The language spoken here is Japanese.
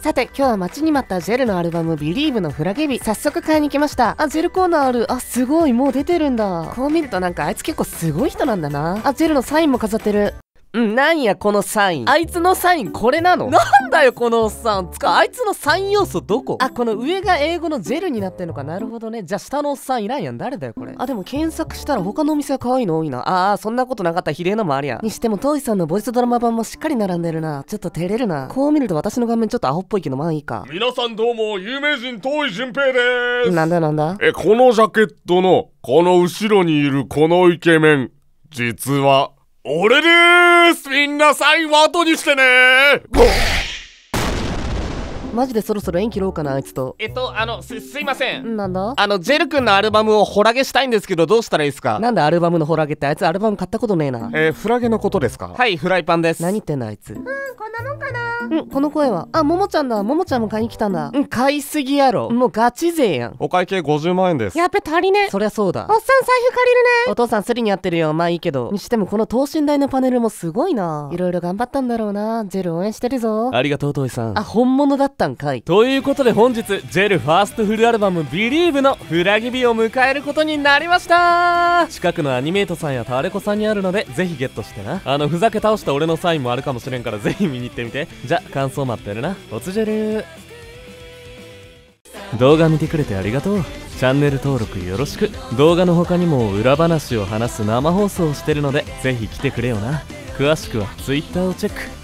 さて、今日は待ちに待ったジェルのアルバム Believe のフラゲ日、早速買いに来ました。あ、ジェルコーナーある。あ、すごい、もう出てるんだ。こう見るとなんかあいつ結構すごい人なんだな。あ、ジェルのサインも飾ってる。なんやこのサイン。あいつのサインこれなの？なんだよこのおっさん。あいつのサイン要素どこ？あ、この上が英語のジェルになってんのか。なるほどね。じゃあ下のおっさんいらんやん。誰だよこれ。あ、でも検索したら他のお店は可愛いの多いな。そんなことなかったらひでえのもあるやん。にしてもトイさんのボイスドラマ版もしっかり並んでるな。ちょっと照れるな。こう見ると私の画面ちょっとアホっぽいけどまあいいか。 皆さんどうも、有名人遠井淳平でーす。 なんだなんだ？ このジャケットのこの後ろにいるこのイケメン、実は俺でーす。みんなサインは後にしてねー。 マジでそろそろ縁切ろうかなあいつと。 すいません。 なんだ？ ジェル君のアルバムをホラゲしたいんですけど、どうしたらいいですか？ なんでアルバムのホラゲって？あいつアルバム買ったことねえな。 フラゲのことですか？はい、フライパンです。 何言ってんだあいつ。こんなもんかな。この声は。あ、ももちゃんだ。ももちゃんも買いに来たんだ。買いすぎやろ。もうガチ勢やん。 お会計50万円です。 やっべ足りね。そりゃそうだ。おっさん財布借りるね。お父さんスリにやってるよ。まあいいけど。にしてもこの等身大のパネルもすごいな。いろいろ頑張ったんだろうな。ジェル応援してるぞ。 ありがとうトイさん。 あ、本物だったんかい。 ということで本日ジェルファーストフルアルバム Believe のフラギ日を迎えることになりました。近くのアニメイトさんやタワレコさんにあるのでぜひゲットしてな。ふざけ倒した俺のサインもあるかもしれんからぜひ見に行ってみて。じゃ感想待ってるな。おつじぇる。動画見てくれてありがとう。チャンネル登録よろしく。動画の他にも裏話を話す生放送をしてるのでぜひ来てくれよな。詳しくは Twitter をチェック。